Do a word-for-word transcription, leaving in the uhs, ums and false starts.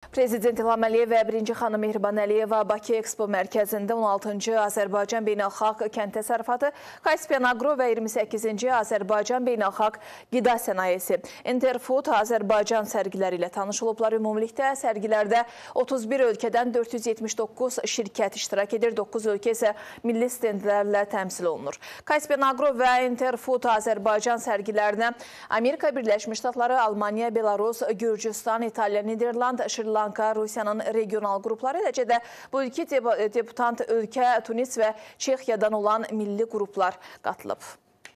Prezident İlham Əliyev və birinci xanım Mehriban Əliyeva Bakı Ekspo mərkəzində on altıncı Azərbaycan Beynəlxalq Kənd Təsərrüfatı, Kaspian Agro və iyirmi səkkizinci Azərbaycan Beynəlxalq Qida Sənayesi, Interfood Azərbaycan sərgiləri ilə tanış olublar. Ümumilikdə sərgilərdə otuz bir ölkədən dörd yüz yetmiş doqquz şirkət iştirak edir, doqquz ölkə isə milli stendlərlə təmsil olunur. Kaspian Agro və Interfood Azərbaycan sərgilərinə Amerika Birləşmiş Ştatları, Almaniya, Belarus, Gürcüstan, İtaliya, Niderland, Şri Lanka, Rusiyanın regional qrupları, eləcə də bu iki debutant ölkə Tunis və Çexiyadan olan milli qruplar qatılıb.